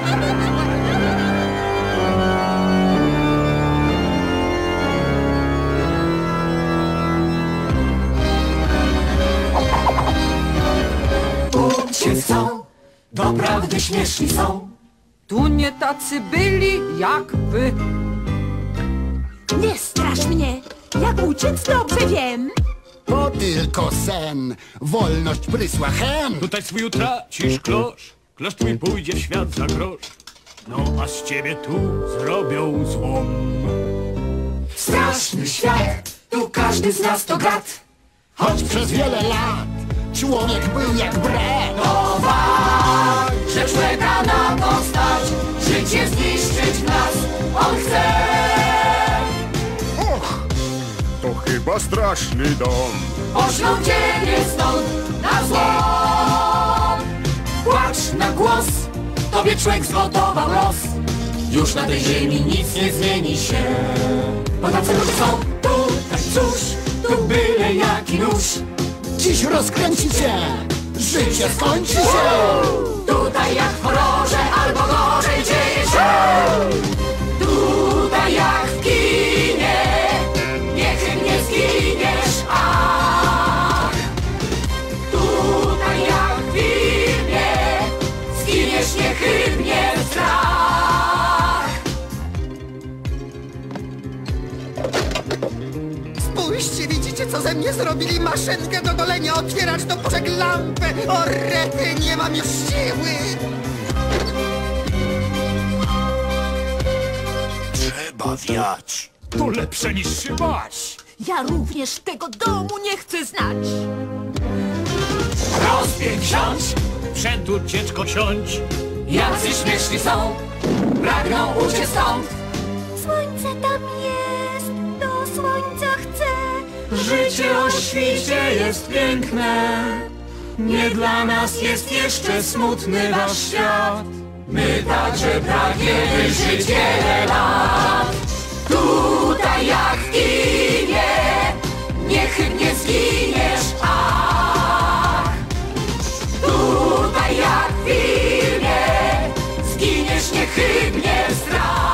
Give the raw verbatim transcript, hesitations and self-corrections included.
Uciec chcą, doprawdy śmieszni są. Tu nie tacy byli jak wy. Nie strasz mnie, jak uciec dobrze wiem. To tylko sen, wolność prysła hen. Tutaj swój utracisz klosz, klosz twój pójdzie w świat za grosz. No a z ciebie tu zrobią złom. Straszny świat, tu każdy z nas to gad. Choć przez wiele lat człowiek był jak brat. To fakt, że człowieka na to stać. Życie zniszczyć nas on chce. Och, to chyba straszny dom. Poślą ciebie stąd na złom. Płacz na głos, tobie człowiek zgotował los. Już na tej ziemi nic nie zmieni się. Bo tacy ludzie są tutaj, cóż, tu byle jaki nóż. Dziś rozkręci się, życie skończy się. Tutaj jak w horrorze albo gorzej dzieje się. Tutaj jak w kinie, niechybnie zginiesz, ach. Tutaj jak w filmie, zginiesz niechybnie w strach. Spójrzcie, widzicie co ze mnie zrobili? Maszynkę do golenia, otwieracz do puszek, lampę. O rety, nie mam już siły. Trzeba wiać. To lepsze niż się bać. Ja również tego domu nie chcę znać. Rozbieg wziąć, Przed ucieczką siądź. jacy śmieszni są, pragną uciec stąd. Słońce tam jest, do słońca chcę. Życie o świcie jest piękne. Nie dla nas jest jeszcze smutny wasz świat. My także pragniemy żyć wiele lat. Tutaj jak w kinie, niechybnie zginiesz, ach. Tutaj jak w filmie, zginiesz niechybnie w strach.